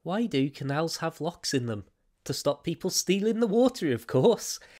Why do canals have locks in them? To stop people stealing the water, of course.